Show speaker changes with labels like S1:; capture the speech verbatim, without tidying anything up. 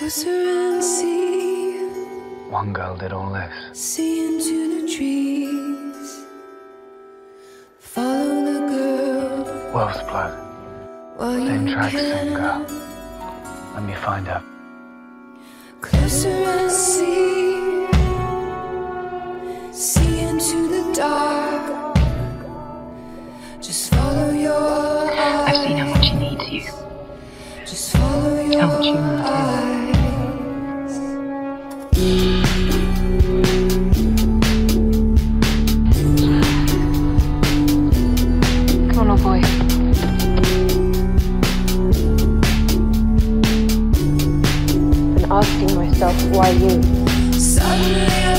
S1: Closer and see.
S2: One girl did all this.
S1: See into the trees. Follow the girl.
S2: Wolf's blood. Same track, same girl. Let me find her.
S1: Closer and see. See into the dark. Just follow your eyes.
S3: I've seen how much he needs you.
S1: Just follow your
S3: How much you want him.
S1: eyes.
S3: Come on, old boy.
S4: And asking myself, why you?
S1: Suddenly